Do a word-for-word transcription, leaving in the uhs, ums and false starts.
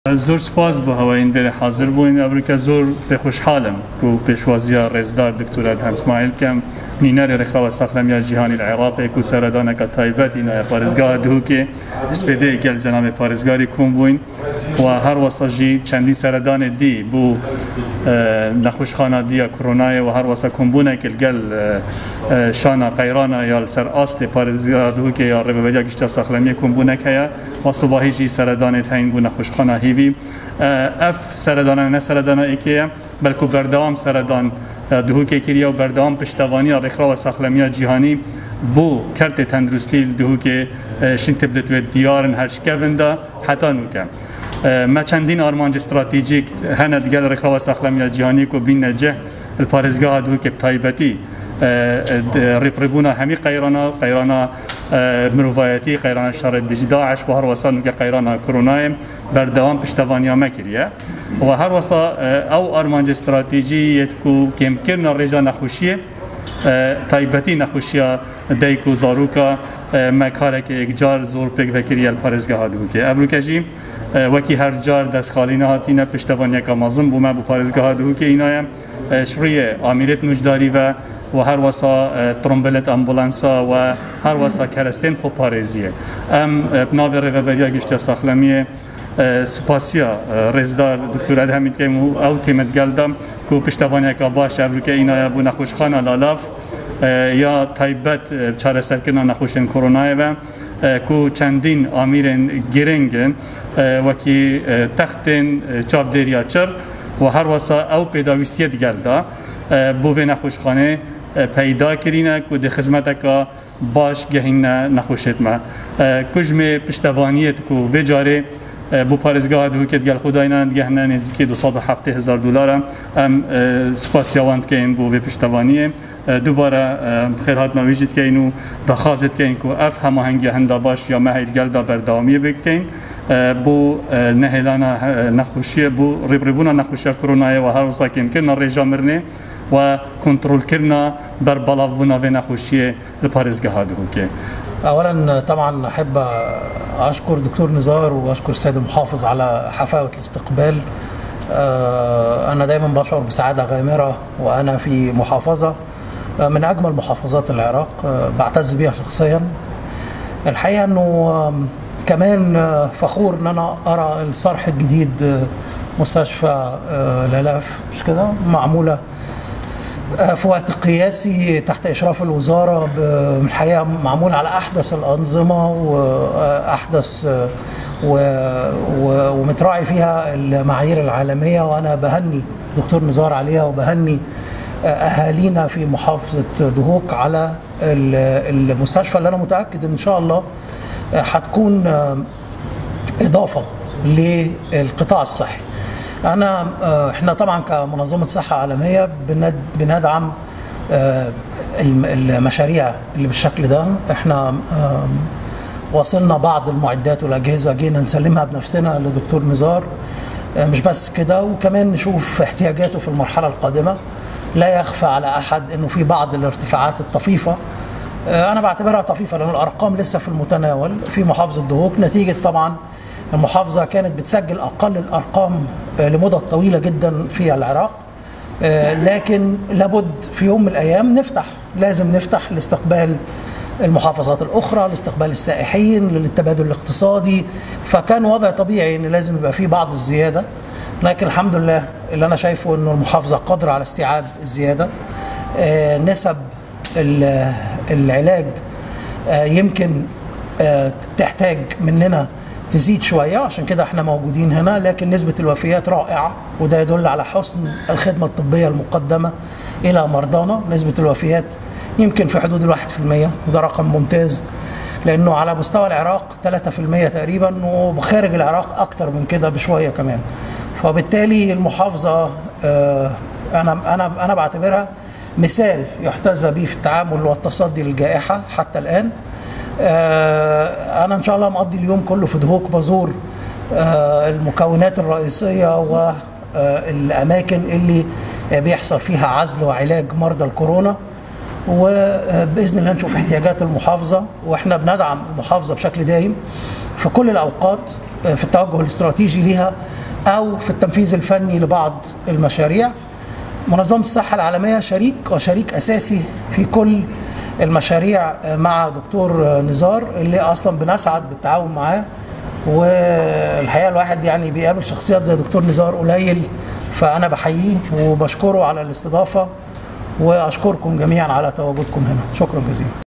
زور سپاس بو هواین در حاضر بوین ابریکا زور به خوشحالم کو پیشوازی رزدار دکتر ادهم اسماعیل کم نینار رخوا و ساخلمی جهانی العراق کو سردان کا تایبت اینا پارزگاه دو که اسپیده گل جناب پارزگاری کوم بوین و هر وساجی چندی سردان دی بو نخوشخانه دی کرونا و هر وسا کومبونه که گل شانا قیرانا یا سر است پارزگاه دو که یا ربویا گشت ساخلمی کومبونه که و صباحی جی سردان تاین بو نخوشخانه هیوی اف سردان نه سردان ایکه بلکه بردام سردان دهو که کریا و بردام پشتوانی رخوا و ساخلمی جهانی بو کرت تندرستی دهو که شنت بدت و دیارن هرش کوندا حتی نوکم ما چندین آرمانج استراتژیک هند گل رخوا و ساخلمی جهانی کو بین نجه الپارزگاه دهو که تایبتی رپربونا همی قیرانا قیرانا مروایتی قیران شر داعش و هر وسا نوک قیران کرونا بردوام پشتوانی مکریه و هر وسا او آرمانج استراتژیت کو کم کرنا رجا نخوشیه تایبتی نخوشیه دیکو زاروکا مکاره که یک جار زور پک وکریه الپارزگاه دو که ابروکجی وکی هر جار دست خالی نهاتینه پشتوانی کامازم بوم بو پارزگاه دو که اینایم شریه آمیرت نوجداری و و هر وسا ترمبلت امبولانسا و هر وسا کرستین خوب پارزیه ام بناوی رغبریا گشت ساخلمی سپاسیا رزدار دکتر ادهمی که او تیمت گلدم کو پشتوانی که باش ابروکه اینا بو نخوشخانه لالاف یا تایبت چاره سرکنا نخوشن کرونا و کو چندین آمیرن گرنگن وکی تختن چاب دریا چر و هر وسا او پیداویستیت گلدا بو و نخوشخانه پیدا کرینه که ده خدمت که باش گهین نخوشت ما کجم پشتوانیت که وجاره بو پارزگاه دو که دیگر خداینا گهنه نزدیک دویست و هفتاد هزار دلار ام سپاسیاوند که این بو پشتوانیه دوباره خیرات نویجید که اینو دخواست که این که اف هماهنگی هندا باش یا مهیل گلدا بردامی بکتین بو نهلانا نخوشی بو ربربونا نخوشی کرونا و هر وسا که امکن رجا مرنه و کنترل کرنا بر بلاونا و نخوشی الپارزگاه دو که اولا طبعا احب اشكر دكتور نزار واشكر السيد المحافظ على حفاوه الاستقبال. انا دايما بشعر بسعاده غامره وانا في محافظه من اجمل محافظات العراق بعتز بها شخصيا. الحقيقه انه كمان فخور ان انا ارى الصرح الجديد مستشفى لالاف مش كده معموله في وقت قياسي تحت إشراف الوزارة الحقيقة معمول على أحدث الأنظمة وأحدث ومتراعي فيها المعايير العالمية، وأنا بهني دكتور نزار عليها وبهني أهالينا في محافظة دهوك على المستشفى اللي أنا متأكد إن شاء الله هتكون إضافة للقطاع الصحي. أنا إحنا طبعا كمنظمة صحة عالمية بندعم المشاريع اللي بالشكل ده. إحنا وصلنا بعض المعدات والأجهزة جينا نسلمها بنفسنا لدكتور نزار، مش بس كده وكمان نشوف احتياجاته في المرحلة القادمة. لا يخفى على أحد إنه في بعض الارتفاعات الطفيفة، أنا بعتبرها طفيفة لأن الأرقام لسه في المتناول في محافظة دهوك، نتيجة طبعا المحافظة كانت بتسجل أقل الأرقام لمدة طويلة جدا في العراق، لكن لابد في يوم من الأيام نفتح، لازم نفتح لاستقبال المحافظات الأخرى، لاستقبال السائحين، للتبادل الاقتصادي، فكان وضع طبيعي إن لازم يبقى فيه بعض الزيادة، لكن الحمد لله اللي أنا شايفه إنه المحافظة قادرة على استيعاب الزيادة. نسب العلاج يمكن تحتاج مننا تزيد شوية، عشان كده احنا موجودين هنا، لكن نسبة الوفيات رائعة وده يدل على حسن الخدمة الطبية المقدمة إلى مرضانا. نسبة الوفيات يمكن في حدود الواحد في المية وده رقم ممتاز، لأنه على مستوى العراق ثلاثة في المية تقريبا وخارج العراق أكتر من كده بشوية كمان. فبالتالي المحافظة أنا أنا أنا بعتبرها مثال يحتذى به في التعامل والتصدي للجائحة حتى الآن. أنا إن شاء الله مقضي اليوم كله في دهوك بزور المكونات الرئيسية والأماكن اللي بيحصل فيها عزل وعلاج مرضى الكورونا، وبإذن الله نشوف احتياجات المحافظة، وإحنا بندعم المحافظة بشكل دايم في كل الأوقات في التوجه الاستراتيجي ليها أو في التنفيذ الفني لبعض المشاريع. منظمة الصحة العالمية شريك وشريك أساسي في كل المشاريع مع دكتور نزار اللي أصلا بنسعد بالتعاون معاه. والحقيقة الواحد يعني بيقابل شخصيات زي دكتور نزار قليل، فأنا بحييه وبشكره على الاستضافة، وأشكركم جميعا على تواجدكم هنا. شكرا جزيلا.